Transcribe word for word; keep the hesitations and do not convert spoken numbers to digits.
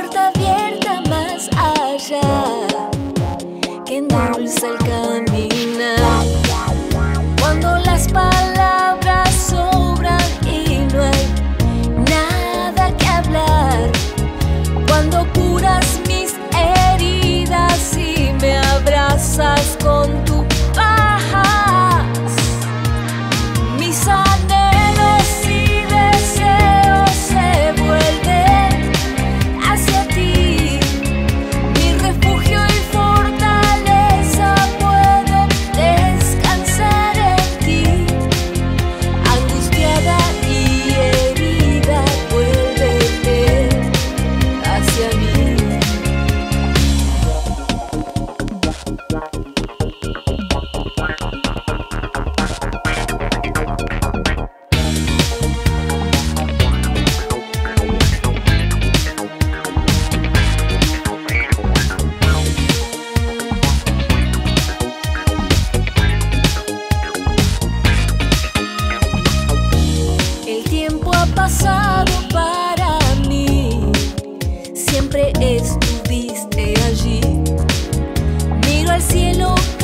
puerta abierta más allá que endulza el caminar. Cuando las palabras sobran y no hay nada que hablar. Cuando curas mis heridas y me abrazas con tu paz. Mis anhelos y deseos se vuelven hacia ti. Mi refugio y fortaleza, puedo descansar en ti. Angustiada y herida, vuélvete hacia mí. El tiempo ha pasado para mí, siempre estuviste allí. Miro al cielo